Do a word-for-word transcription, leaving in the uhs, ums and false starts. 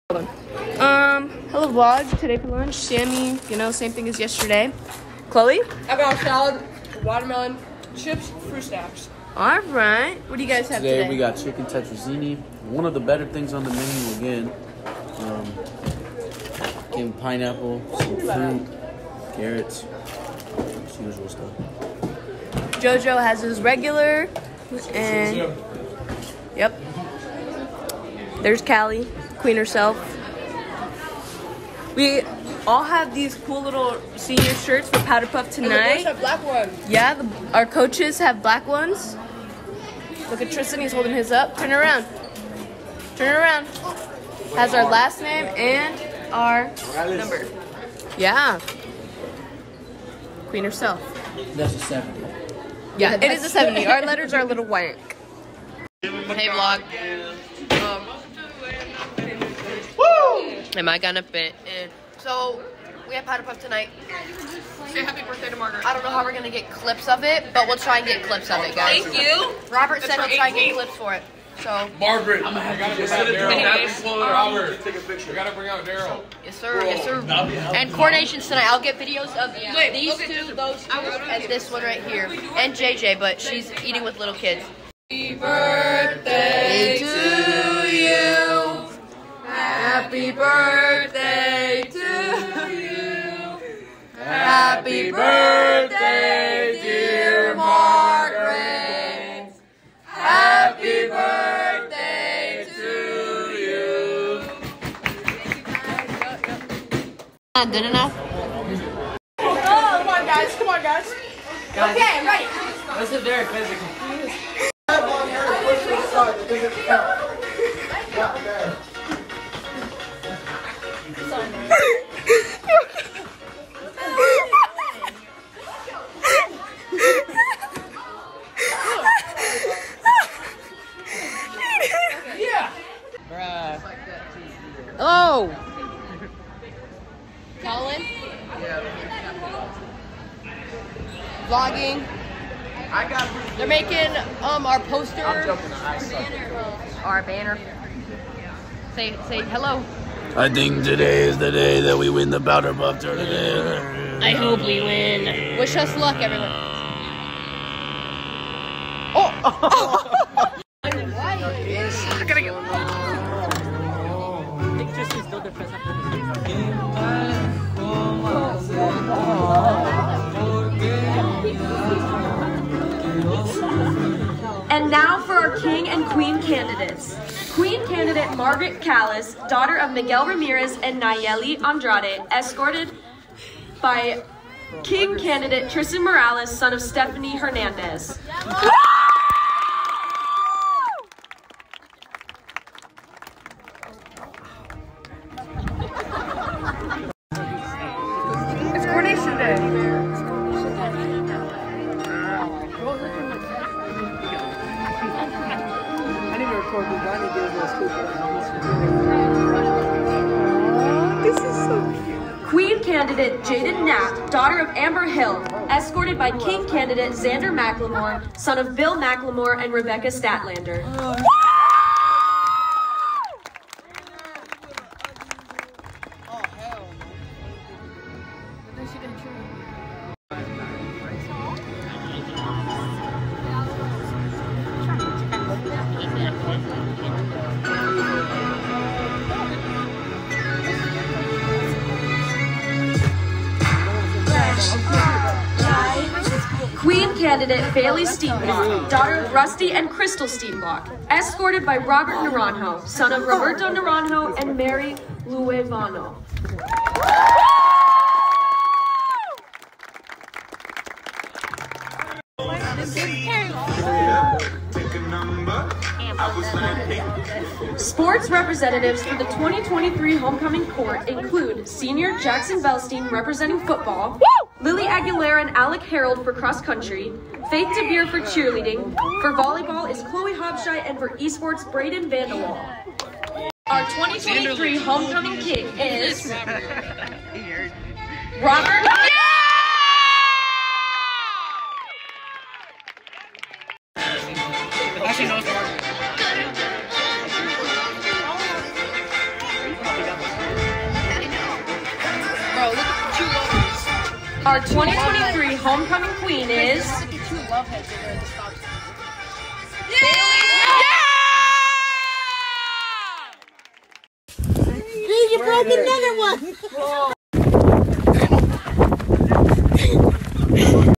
Hold on. Um, hello vlog. Today for lunch, Sammy, you know, same thing as yesterday. Chloe? I got a salad, watermelon, chips, fruit snacks. All right. What do you guys have today? Today we got chicken tetrazzini. One of the better things on the menu again. Um, came pineapple, some fruit, carrots, just usual stuff. Jojo has his regular, and yep. There's Callie, queen herself. We all have these cool little senior shirts for powderpuff tonight. And the boys have black ones. Yeah, the, our coaches have black ones. Look at Tristan, he's holding his up. Turn it around. Turn it around. Has our last name and our number. Yeah. Queen herself. That's a seventy. Yeah, it is a seventy. Our letters are a little wank. Hey vlog. Um, Woo! Am I gonna fit in? So we have powderpuff tonight. Say happy birthday to Margaret. I don't know how we're gonna get clips of it, but we'll try and get clips of it, guys. Thank you. Robert said we'll try and get clips for it. So Margaret, I'm gonna have to bring out Daryl. Robert, take a picture. We gotta bring out Daryl. Yes, sir. Yes, sir. And coordinations tonight. I'll get videos of Wait, these two, those two, and this one right here, and J J, but she's eating with little kids. Happy birthday to you. Happy birthday to you. Happy birthday, dear Margaret. Happy birthday to you. Not good enough? Oh, come on, guys. Come on, guys. guys okay, ready. This is very physical. Oh! Colin? Yeah. Vlogging. I got. They're making um our poster. I'm joking. I suck. Our banner. Say say hello. I think today is the day that we win the powderpuff tournament. I hope we win. Wish us luck, everyone. Oh! I gotta get. And now for our king and queen candidates. Queen candidate Margaret Callis, daughter of Miguel Ramirez and Nayeli Andrade, escorted by king candidate Tristan Morales, son of Stephanie Hernandez. It's coordination day. This is so cute. Queen candidate Jaden Knapp, daughter of Amber Hill, escorted by king candidate Xander McLemore, son of Bill McLemore and Rebecca Statlander. Queen candidate Bailey Steenbach, daughter of Rusty and Crystal Steenbach, escorted by Robert Naranjo, son of Roberto Naranjo and Mary Luevano. Sports representatives for the twenty twenty-three homecoming court include senior Jackson Belstein representing football, Lily Aguilera and Alec Harold for cross country, Faith DeVere for cheerleading, for volleyball is Chloe Hobshite, and for esports Braden Vanderwall. Our twenty twenty-three homecoming king is Robert. Actually, no, Our twenty twenty-three homecoming queen is... Dude, you broke another one.